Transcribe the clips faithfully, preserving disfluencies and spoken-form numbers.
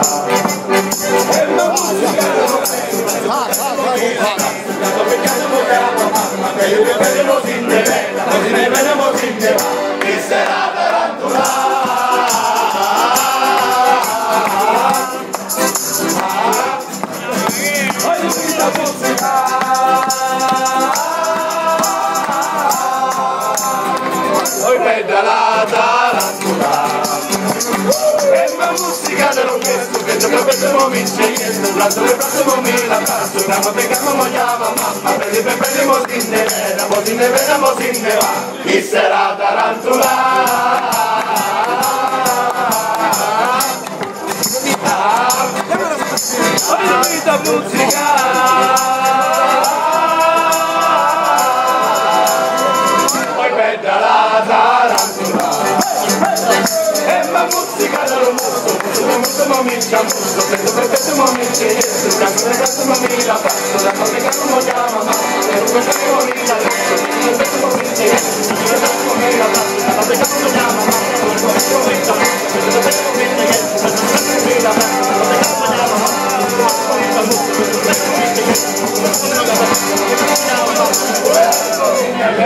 è una musica che sarà tarantulata. Poi veda la tarantula è una musica dell'orchestra che gioca per il momento e il braccio del prossimo mi la passo ramo pegamo mogliamo mamma per il pepe mo sinne mo sinne vera mo sinne va chi sarà tarantula. Poi la vita musica la tarantula è una musica dello mondo tutto molto momento molto per perfetto momento e il canto del canto mi la passo la cosa che non vogliamo ma per un perfetto momento per perfetto momento e il canto mi la passo la cosa che non vogliamo ma per un perfetto momento per perfetto momento e il canto mi la passo la cosa che non vogliamo ma per un perfetto momento per perfetto momento e il canto mi la passo la cosa che non vogliamo ma per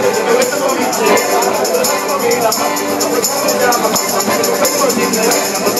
la